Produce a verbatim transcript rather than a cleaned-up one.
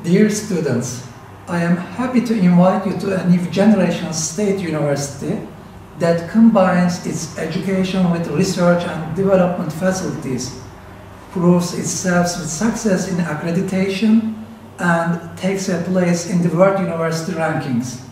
Dear students, I am happy to invite you to a new generation state university that combines its education with research and development facilities, proves itself with success in accreditation, and takes a place in the world university rankings.